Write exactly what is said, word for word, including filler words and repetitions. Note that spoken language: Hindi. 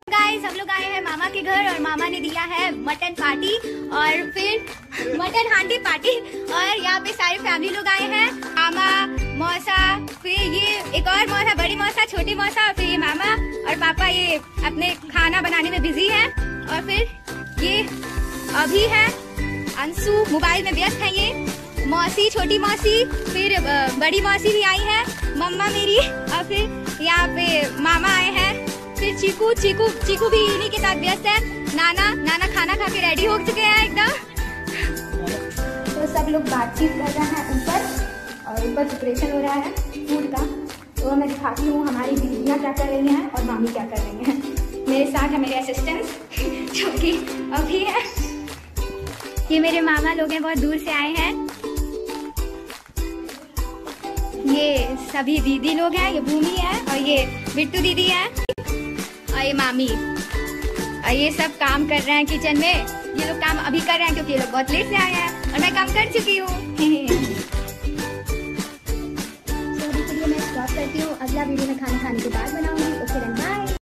गाइस हम लोग आए हैं मामा के घर और मामा ने दिया है मटन पार्टी और फिर मटन हांडी पार्टी और यहाँ पे सारी फैमिली लोग आए हैं। मामा, मौसा, फिर ये एक और मौसा, बड़ी मौसा, छोटी मौसा, फिर ये मामा और पापा ये अपने खाना बनाने में बिजी हैं। और फिर ये अभी है अंशु मोबाइल में व्यस्त है। ये मौसी, छोटी मौसी, फिर बड़ी मौसी भी आई है, मम्मा मेरी, और फिर यहाँ पे मामा आए हैं, फिर चीकू चीकू चीकू भी इन्हीं के साथ व्यस्त है। नाना नाना खाना खा के रेडी हो चुके हैं एकदम। तो सब लोग बातचीत कर रहे हैं ऊपर और ऊपर प्रिपरेशन हो रहा है फूड का। तो मैं दिखाती हूँ हमारी दीदियाँ क्या कर रही हैं और मामी क्या कर रही हैं। मेरे साथ है मेरे असिस्टेंट जो कि अभी है। ये मेरे मामा लोग हैं, बहुत दूर से आए हैं। ये सभी दीदी लोग हैं, ये भूमि है और ये बिट्टू दीदी है और ये मामी। और ये सब काम कर रहे हैं किचन में। ये लोग काम अभी कर रहे हैं क्योंकि ये लोग बहुत लेट से आए हैं और मैं काम कर चुकी हूँ। तो अभी के लिए मैं स्टॉप करती हूँ। अगला वीडियो में खाना खाने के बाद बनाऊंगी। Okay bye.